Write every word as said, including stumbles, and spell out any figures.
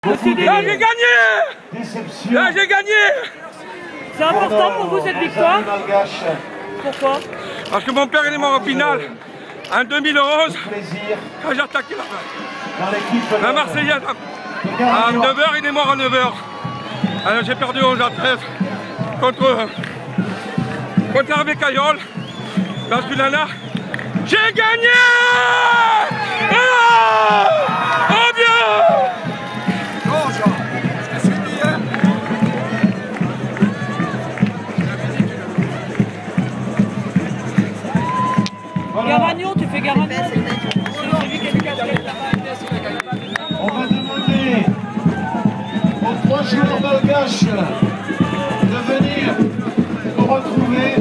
Là j'ai gagné. Là j'ai gagné. C'est important pour vous cette victoire? Pourquoi? Parce que mon père il est mort en finale en deux mille onze quand j'ai attaqué la, la Marseillaise. À neuf heures, il est mort à neuf heures. Alors j'ai perdu onze à treize contre, contre Hervé Caillol. Parce que là, là, j'ai gagné. Ah oh bien. Garagnon, tu fais Garagnon? On va demander aux trois joueurs malgaches de venir nous retrouver.